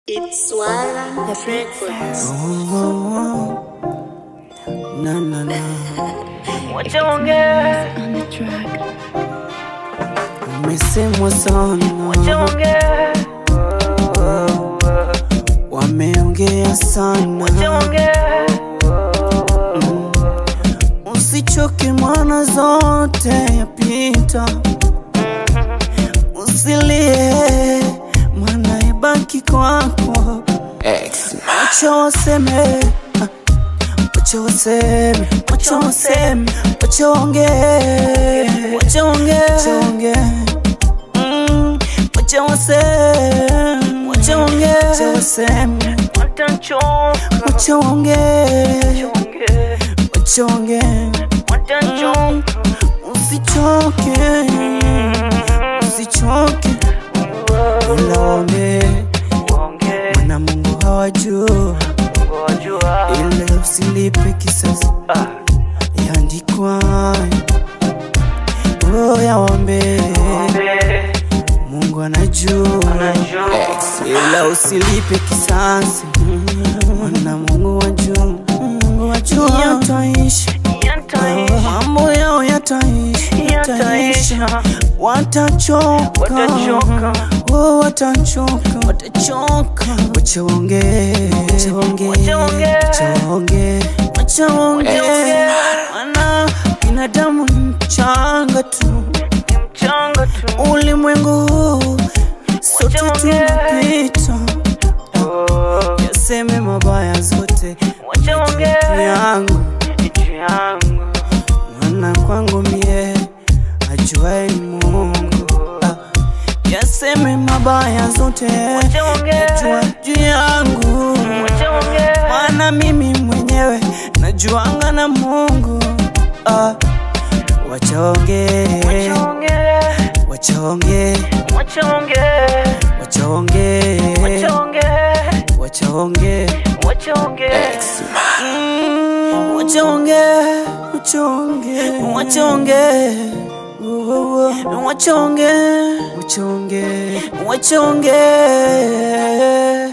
It's WARRANT the breakfast. No, no, no. Waongee On the track. Umesemwa sana, Waongee wameongea sana. Usichoke mwana, zote yapita. Usilie mwana, ibaki kwako. Wacha waseme, wacha waseme, wacha waseme, wacha waongee, wacha waongee, wacha waseme, wacha waongee, wacha waseme, wacha waongee, wacha waongee. Usichoke, usichoke, ila waongee, maana Mungu hawajua. Ile usilipe kisasi yaandikwa, ya waambie Mungu anajua. Ila usilipe kisasi, maana Mungu wajua. Mungu wajua yataishi, mambo yao yataishi. Watachoka, oh watachoka, watachoka. Wacha waongee, wacha waongee, wacha waongee. Maana binadamu ni mchanga tu, ulimwengu sote tunapita. Yaseme mabaya zote juu yangu, maana kwangu mie ajuaye ni Mungu. Yaseme mabaya zote yajua juu yangu, maana mimi mwenyewe najuanga na Mungu. Wacha waongee, wacha waongee, wacha waongee, wacha waongee, wacha waongee, wacha waongee, wacha waongee, wacha waongee.